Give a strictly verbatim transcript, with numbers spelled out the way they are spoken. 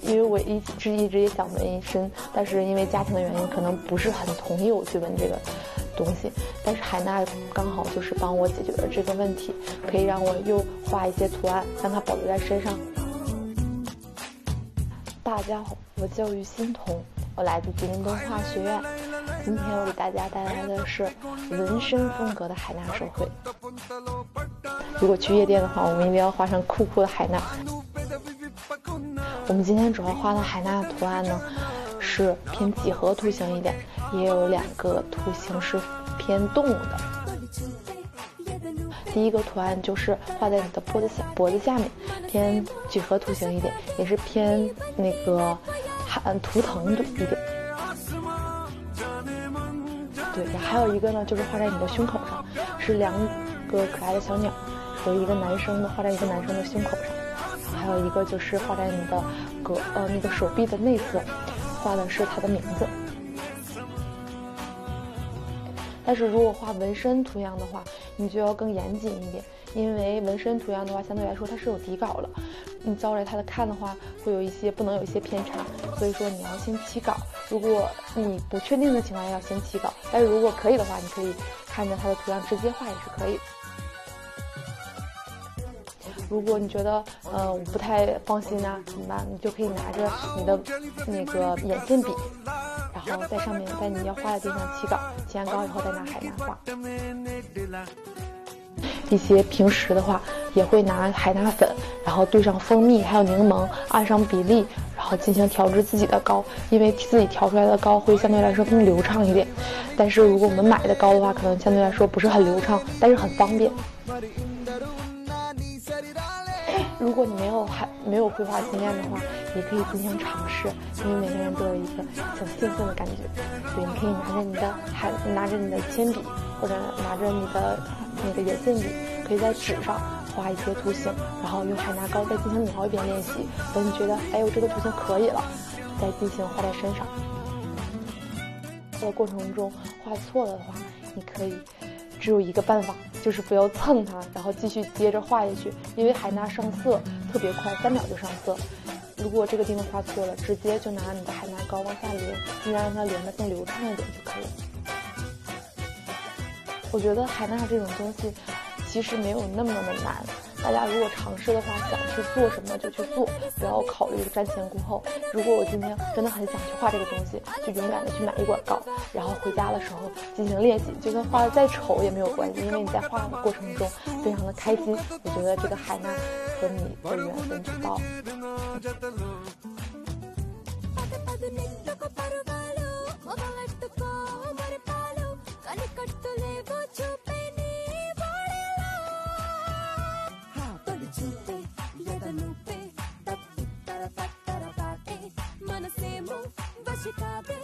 因为我一直一直也想纹身，但是因为家庭的原因，可能不是很同意我去纹这个东西。但是海娜刚好就是帮我解决了这个问题，可以让我又画一些图案，让它保留在身上。大家好，我叫于欣彤，我来自吉林动画学院。今天我给大家带来的是纹身风格的海娜手绘。如果去夜店的话，我们一定要画上酷酷的海娜。我们今天主要画的海娜图案呢，是偏几何图形一点，也有两个图形是偏动物的。第一个图案就是画在你的脖子下脖子下面，偏几何图形一点，也是偏那个海图腾一点。对，还有一个呢，就是画在你的胸口上，是两个可爱的小鸟，有一个男生的画在一个男生的胸口上，还有一个就是画在你的胳呃那个手臂的内侧，画的是他的名字。但是如果画纹身图样的话，你就要更严谨一点，因为纹身图样的话，相对来说它是有底稿了，你照着它的看的话，会有一些不能有一些偏差，所以说你要先起稿。如果你不确定的情况下要先起稿，但是如果可以的话，你可以看着它的图样直接画也是可以。如果你觉得呃我不太放心啊，怎么办？你就可以拿着你的那个眼线笔，然后在上面在你要画的地方起稿，起完稿以后再拿海娜画。一些平时的话也会拿海娜粉，然后兑上蜂蜜还有柠檬，按上比例，然后进行调制自己的膏，因为自己调出来的膏会相对来说更流畅一点。但是如果我们买的膏的话，可能相对来说不是很流畅，但是很方便。如果你没有还没有绘画经验的话，也可以进行尝试，因为每个人都有一个小兴奋的感觉。对，你可以拿着你的还拿着你的铅笔，或者拿着你的那个眼线笔，可以在纸上画一些图形，然后用海娜膏再进行描一遍练习。等你觉得哎呦这个图形可以了，再进行画在身上。在过程中画错了的话，你可以只有一个办法，就是不要蹭它，然后继续接着画下去，因为海娜上色特别快，三秒就上色。如果这个地方画错了，直接就拿你的海娜膏往下连，尽量让它连得更流畅一点就可以了。我觉得海娜这种东西其实没有那么的难，大家如果尝试的话，想去做什么就去做，不要考虑瞻前顾后。如果我今天真的很想去画这个东西，就勇敢的去买一管膏，然后回家的时候进行练习，就算画的再丑也没有关系，因为你在画的过程中非常的开心。我觉得这个海娜和你的缘分就到了。 मनसे मुंह वशिका